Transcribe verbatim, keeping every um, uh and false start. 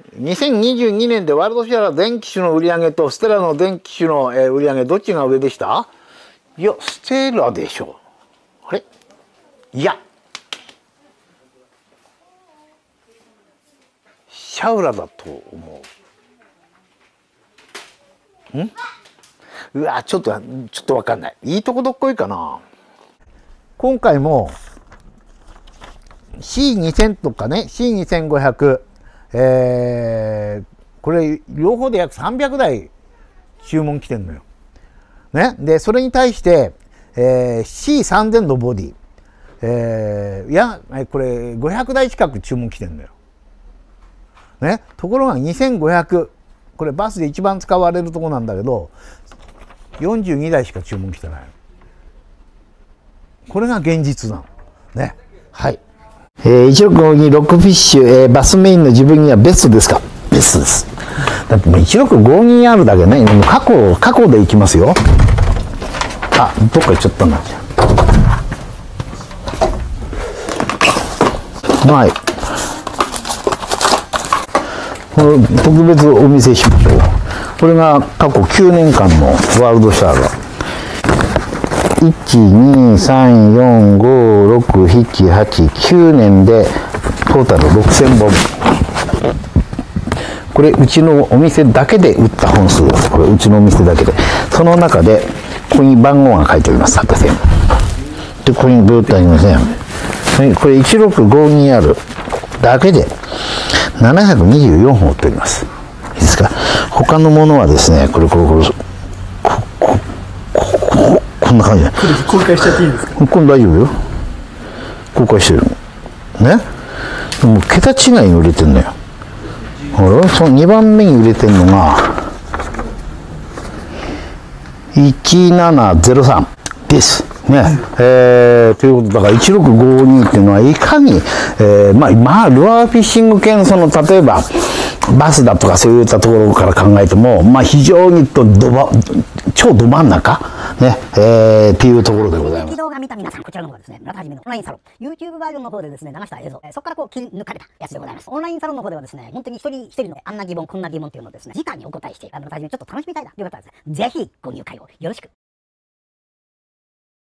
にせんにじゅうにねんでワールドシェア全機種の売り上げとステラの全機種の売り上げどっちが上でした？いや、ステラでしょ。あれ？いや、シャウラだと思う。ん？うわ、ちょっとちょっとわかんない。いいとこどっこいかな。今回も シーにせん とかね シーにせんごひゃく、えー、これ両方で約さんびゃくだい注文来てんのよ。ね、でそれに対して、えー、シーさんぜん のボディ、えー、いやこれごひゃくだい近く注文来てんのよ。ね、ところがにせんごひゃく、これバスで一番使われるとこなんだけどよんじゅうにだいしか注文来てない。これが現実なのね。はい、えー、いちろくごにロックフィッシュ、えー、バスメインの自分にはベストですか？ベストです。だってもういちろくごにあるだけね、もう過去過去でいきますよ。あ、どっか行っちゃったな。はい、これ特別お見せしましょう。これが過去きゅうねんかんのワールドシャアがいち、に、さん、よん、ご、ろく、なな、はち、きゅうねんでトータルろくせんぼん。これうちのお店だけで売った本数です。これうちのお店だけで。その中でここに番号が書いております。縦線でここにブーッとありません。これいちろくごにあるだけでななひゃくにじゅうよんほん売っております。いいですか？他のものはですね、これこれこれここここんな感じで公開しちゃっていいですか？ これ大丈夫よ。公開してるね。もう桁違いに売れてるのよ。ほら、そのにばんめに売れてるのがいちななゼロさんですね。えー、ということだからいちろくごにっていうのはいかに、えー、まあまあルアーフィッシング系のその例えばバスだとかそういったところから考えても、まあ、非常にとどば超ど真ん中、ねえー、っていうところでございます。 動画見た皆さん、こちらの方がですね、村田はじめのオンラインサロン、YouTube バージョンの方でですね、流した映像、そこからこう切り抜かれたやつでございます。オンラインサロンの方ではですね、本当に一人一人のあんな疑問、こんな疑問っていうのをですね、直にお答えして、村田はじめちょっと楽しみたいなという方はですね、ぜひご入会をよろしく